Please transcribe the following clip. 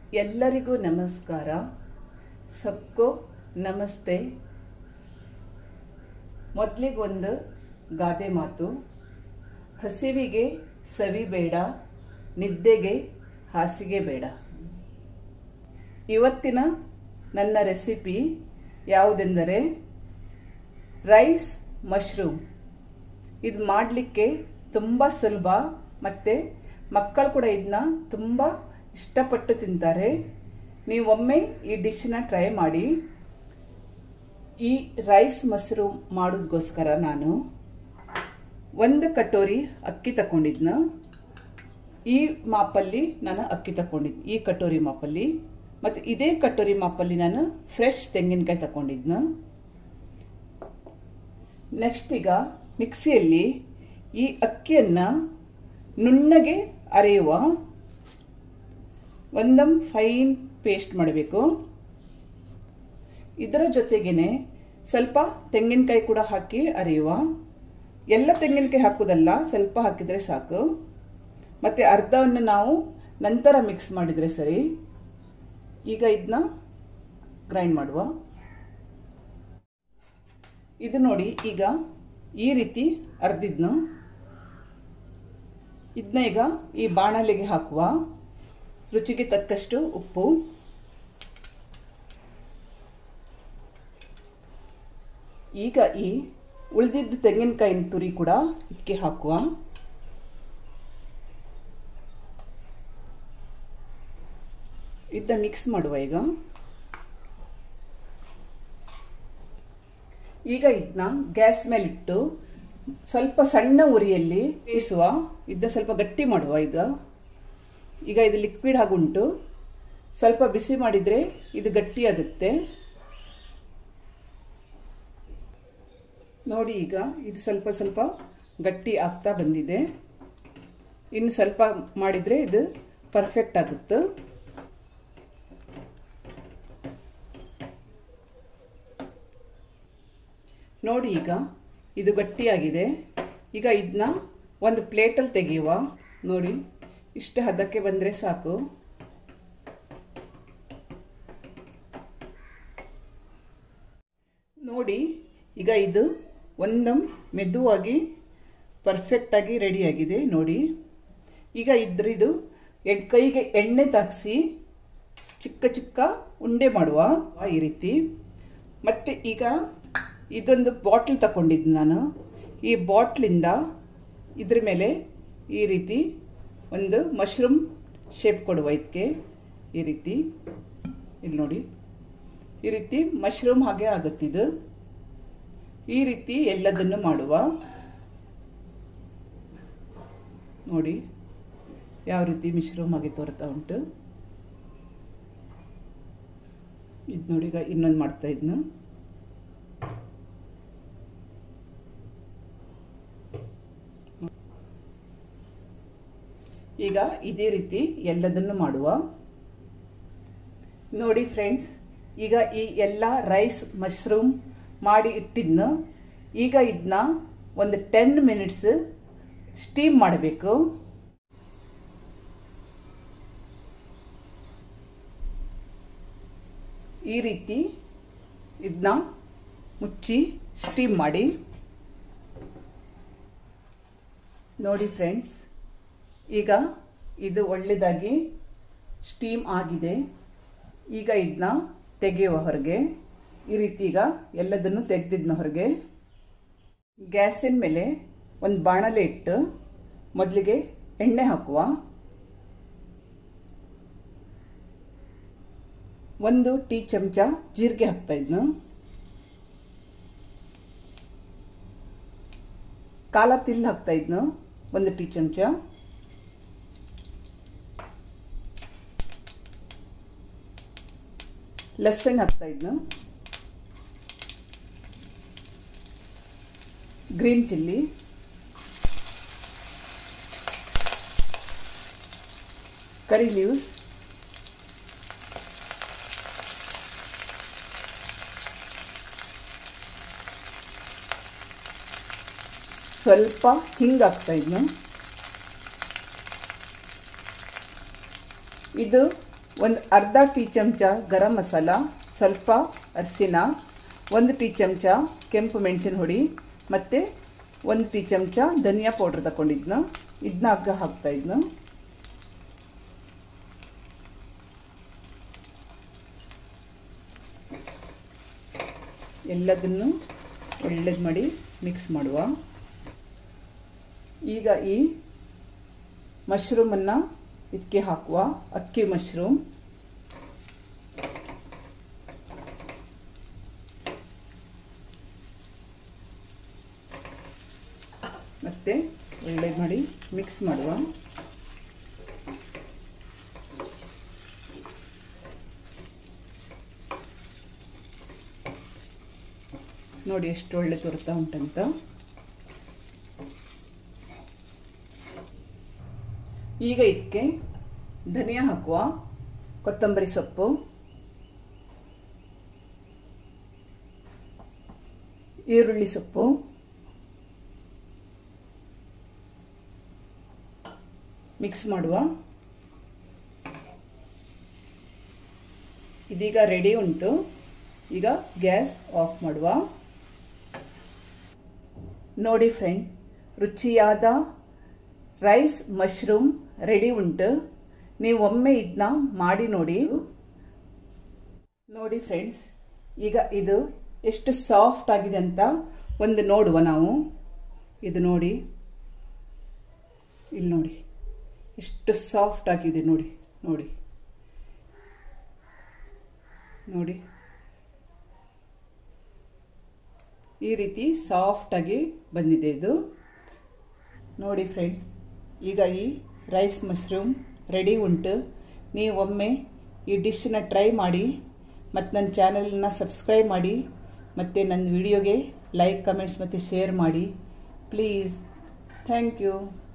ಎಲ್ಲರಿಗೂ ನಮಸ್ಕಾರ. ಸಬ್ಕೋ ನಮಸ್ತೆ. ಮೊದಲಿಗೊಂದು ಗಾದೆ ಮಾತು, ಹಸಿವಿಗೆ ಸವಿ ಬೇಡ, ನಿದ್ದೆಗೆ ಹಾಸಿಗೆ ಬೇಡ. ಇವತ್ತಿನ ನನ್ನ ರೆಸಿಪಿ ಯಾವುದೆಂದರೆ ರೈಸ್ ಮಶ್ರೂಮ್. ಇದು ಮಾಡಲಿಕ್ಕೆ ತುಂಬ ಸುಲಭ ಮತ್ತು ಮಕ್ಕಳು ಕೂಡ ಇದನ್ನ ತುಂಬ ಇಷ್ಟಪಟ್ಟು ತಿಂತಾರೆ. ನೀವೊಮ್ಮೆ ಈ ಡಿಶ್ನ ಟ್ರೈ ಮಾಡಿ. ಈ ರೈಸ್ ಮಶ್ರೂಮ್ ಮಾಡೋದಕ್ಕೋಸ್ಕರ ನಾನು 1 ಕಟೋರಿ ಅಕ್ಕಿ ತಗೊಂಡಿದ್ನ. ಈ ಮಾಪಲ್ಲಿ ನಾನು ಅಕ್ಕಿ ತಗೊಂಡಿದ್ದೆ, ಈ ಕಟೋರಿ ಮಾಪಲ್ಲಿ. ಮತ್ತು ಇದೇ ಕಟೋರಿ ಮಾಪಲ್ಲಿ ನಾನು ಫ್ರೆಶ್ ತೆಂಗಿನಕಾಯಿ ತಗೊಂಡಿದ್ನ. ನೆಕ್ಸ್ಟ್ ಈಗ ಮಿಕ್ಸಿಯಲ್ಲಿ ಈ ಅಕ್ಕಿಯನ್ನು ನುಣ್ಣಗೆ ಅರೆಯುವ, ಒಂದೊಂದು ಫೈನ್ ಪೇಸ್ಟ್ ಮಾಡಬೇಕು. ಇದರ ಜೊತೆಗೇನೆ ಸ್ವಲ್ಪ ತೆಂಗಿನಕಾಯಿ ಕೂಡ ಹಾಕಿ ಅರೆಯುವ. ಎಲ್ಲ ತೆಂಗಿನಕಾಯಿ ಹಾಕೋದಲ್ಲ, ಸ್ವಲ್ಪ ಹಾಕಿದರೆ ಸಾಕು. ಮತ್ತು ಅರ್ಧವನ್ನು ನಾವು ನಂತರ ಮಿಕ್ಸ್ ಮಾಡಿದರೆ ಸರಿ. ಈಗ ಇದನ್ನ ಗ್ರೈಂಡ್ ಮಾಡುವ. ಇದು ನೋಡಿ, ಈಗ ಈ ರೀತಿ ಅರ್ದಿದ್ನು. ಇದನ್ನ ಈಗ ಈ ಬಾಣಲೆಗೆ ಹಾಕುವ. ರುಚಿಗೆ ತಕ್ಕಷ್ಟು ಉಪ್ಪು, ಈಗ ಈ ಉಳಿದಿದ್ದ ತೆಂಗಿನಕಾಯಿನ ತುರಿ ಕೂಡ ಇದಕ್ಕೆ ಹಾಕುವ. ಇದನ್ನ ಮಿಕ್ಸ್ ಮಾಡುವ. ಈಗ ಇದನ್ನ ಗ್ಯಾಸ್ ಮೇಲಿಟ್ಟು ಸ್ವಲ್ಪ ಸಣ್ಣ ಉರಿಯಲ್ಲಿ ಬೇಯಿಸುವ. ಇದನ್ನ ಸ್ವಲ್ಪ ಗಟ್ಟಿ ಮಾಡುವ. ಈಗ ಇದು ಲಿಕ್ವಿಡ್ ಆಗುಂಟು, ಸ್ವಲ್ಪ ಬಿಸಿ ಮಾಡಿದರೆ ಇದು ಗಟ್ಟಿಯಾಗುತ್ತೆ. ನೋಡಿ, ಈಗ ಇದು ಸ್ವಲ್ಪ ಸ್ವಲ್ಪ ಗಟ್ಟಿ ಆಗ್ತಾ ಬಂದಿದೆ. ಇನ್ನು ಸ್ವಲ್ಪ ಮಾಡಿದರೆ ಇದು ಪರ್ಫೆಕ್ಟ್ ಆಗುತ್ತೆ. ನೋಡಿ, ಈಗ ಇದು ಗಟ್ಟಿಯಾಗಿದೆ. ಈಗ ಇದನ್ನ ಒಂದು ಪ್ಲೇಟಲ್ಲಿ ತೆಗೆಯುವ. ನೋಡಿ, ಇಷ್ಟು ಹದಕ್ಕೆ ಬಂದರೆ ಸಾಕು. ನೋಡಿ, ಈಗ ಇದು ಒಂದೊಂದು ಮೆದುವಾಗಿ ಪರ್ಫೆಕ್ಟಾಗಿ ರೆಡಿಯಾಗಿದೆ. ನೋಡಿ, ಈಗ ಇದ್ರಿದು ಕೈಗೆ ಎಣ್ಣೆ ತಾಗಿಸಿ ಚಿಕ್ಕ ಚಿಕ್ಕ ಉಂಡೆ ಮಾಡುವ ಈ ರೀತಿ. ಮತ್ತು ಈಗ ಇದೊಂದು ಬಾಟ್ಲ್ ತಗೊಂಡಿದ್ದು ನಾನು. ಈ ಬಾಟ್ಲಿಂದ ಇದ್ರ ಮೇಲೆ ಈ ರೀತಿ ಒಂದು ಮಶ್ರೂಮ್ ಶೇಪ್ ಕೊಡುವ. ಇದಕ್ಕೆ ಈ ರೀತಿ, ಇಲ್ಲಿ ನೋಡಿ, ಈ ರೀತಿ ಮಶ್ರೂಮ್ ಹಾಗೆ ಆಗುತ್ತಿದ್ದು. ಈ ರೀತಿ ಎಲ್ಲದನ್ನು ಮಾಡುವ. ನೋಡಿ ಯಾವ ರೀತಿ ಮಶ್ರೂಮ್ ಆಗಿ ತೋರ್ತಾ ಉಂಟು. ಇದು ನೋಡಿ, ಈಗ ಇನ್ನೊಂದು ಮಾಡ್ತಾ ಇದ್ನು. ಈಗ ಇದೇ ರೀತಿ ಎಲ್ಲದನ್ನು ಮಾಡುವ. ನೋಡಿ ಫ್ರೆಂಡ್ಸ್, ಈಗ ಈ ಎಲ್ಲ ರೈಸ್ ಮಶ್ರೂಮ್ ಮಾಡಿ ಇಟ್ಟಿದ್ನ. ಈಗ ಇದನ್ನ ಒಂದು 10 ಮಿನಿಟ್ಸ್ ಸ್ಟೀಮ್ ಮಾಡಬೇಕು. ಈ ರೀತಿ ಇದನ್ನ ಮುಚ್ಚಿ ಸ್ಟೀಮ್ ಮಾಡಿ. ನೋಡಿ ಫ್ರೆಂಡ್ಸ್, ಈಗ ಇದು ಒಳ್ಳೆಯದಾಗಿ ಸ್ಟೀಮ್ ಆಗಿದೆ. ಈಗ ಇದನ್ನ ತೆಗೆಯುವ ಹೊರಗೆ. ಈ ರೀತಿ ಈಗ ಎಲ್ಲದನ್ನು ತೆಗೆದಿದ್ನ ಹೊರಗೆ. ಗ್ಯಾಸಿನ ಮೇಲೆ ಒಂದು ಬಾಣಲೆ ಇಟ್ಟು ಮೊದಲಿಗೆ ಎಣ್ಣೆ ಹಾಕುವ. 1 ಟೀ ಚಮಚ ಜೀರಿಗೆ ಹಾಕ್ತಾ ಇದ್ನು. ಕಾಲ ತಿಲ್ ಹಾಕ್ತಾ ಇದ್ನು 1 ಟೀ ಚಮಚ. ಲಸನ್ ಹಾಕ್ತಾ ಇದ್ನು. ಗ್ರೀನ್ ಚಿಲ್ಲಿ, ಕರಿ ಲೀವ್ಸ್, ಸ್ವಲ್ಪ ಹಿಂಗೆ ಹಾಕ್ತಾ ಇದ್ನು. ಇದು ಒಂದು ಅರ್ಧ ಟೀ ಚಮಚ ಗರಂ ಮಸಾಲ, ಸ್ವಲ್ಪ ಅರಿಶಿನ, 1 ಟೀ ಚಮಚ ಕೆಂಪು ಮೆಣಸಿನ ಹುಡಿ ಮತ್ತು 1 ಟೀ ಚಮಚ ಧನಿಯಾ ಪೌಡ್ರ್ ತಗೊಂಡಿದ್ನ. ಇದನ್ನ ಅಗ್ಗ ಹಾಕ್ತಾ ಇದ್ನ. ಎಲ್ಲದನ್ನು ಒಳ್ಳೇದು ಮಾಡಿ ಮಿಕ್ಸ್ ಮಾಡುವ. ಈಗ ಈ ಮಶ್ರೂಮನ್ನು ಇದಕ್ಕೆ ಹಾಕುವ. ಅಕ್ಕಿ ಮಶ್ರೂಮ್ ಮತ್ತೆ ಒಳ್ಳೇದು ಮಾಡಿ ಮಿಕ್ಸ್ ಮಾಡುವ. ನೋಡಿ ಎಷ್ಟು ಒಳ್ಳೆ ತೋರ್ತಾ ಉಂಟಂತ. ಈಗ ಇದಕ್ಕೆ ಧನಿಯಾ ಹಾಕುವ, ಕೊತ್ತಂಬರಿ ಸೊಪ್ಪು, ಈರುಳ್ಳಿ ಸೊಪ್ಪು, ಮಿಕ್ಸ್ ಮಾಡುವ. ಇದೀಗ ರೆಡಿ ಉಂಟು. ಈಗ ಗ್ಯಾಸ್ ಆಫ್ ಮಾಡುವ. ನೋಡಿ ಫ್ರೆಂಡ್, ರುಚಿಯಾದ ರೈಸ್ ಮಶ್ರೂಮ್ ರೆಡಿ ಉಂಟು. ನೀವು ಒಮ್ಮೆ ಇದನ್ನ ಮಾಡಿ ನೋಡಿ. ನೋಡಿ ಫ್ರೆಂಡ್ಸ್, ಈಗ ಇದು ಎಷ್ಟು ಸಾಫ್ಟ್ ಆಗಿದೆ ಅಂತ ಒಂದು ನೋಡುವ ನಾವು. ಇದು ನೋಡಿ, ಇಲ್ಲಿ ನೋಡಿ ಎಷ್ಟು ಸಾಫ್ಟ್ ಆಗಿದೆ. ನೋಡಿ ನೋಡಿ ನೋಡಿ, ಈ ರೀತಿ ಸಾಫ್ಟಾಗಿ ಬಂದಿದೆ ಇದು. ನೋಡಿ ಫ್ರೆಂಡ್ಸ್, ಈಗ ಈ ರೈಸ್ ಮಶ್ರೂಮ್ ರೆಡಿ ಉಂಟು. ನೀವು ಒಮ್ಮೆ ಈ ಡಿಶನ್ನ ಟ್ರೈ ಮಾಡಿ ಮತ್ತು ನನ್ನ ಚಾನಲನ್ನು ಸಬ್ಸ್ಕ್ರೈಬ್ ಮಾಡಿ ಮತ್ತು ನನ್ನ ವಿಡಿಯೋಗೆ ಲೈಕ್, ಕಮೆಂಟ್ಸ್ ಮತ್ತು ಶೇರ್ ಮಾಡಿ ಪ್ಲೀಸ್. Thank you.